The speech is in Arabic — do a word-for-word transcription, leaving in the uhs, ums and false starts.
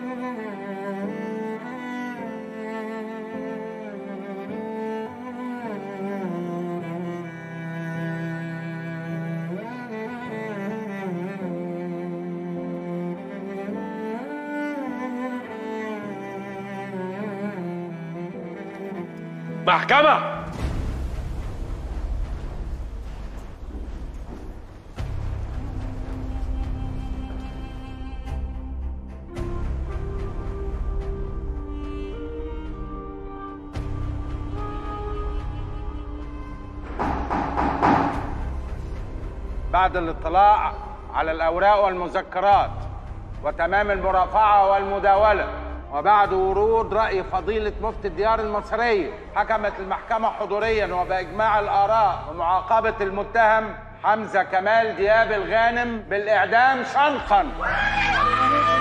محكمة. بعد الاطلاع على الأوراق والمذكرات وتمام المرافعة والمداولة، وبعد ورود رأي فضيلة مفتي الديار المصرية، حكمت المحكمة حضوريا وبإجماع الآراء بمعاقبة المتهم حمزة كمال دياب الغانم بالإعدام شنقا.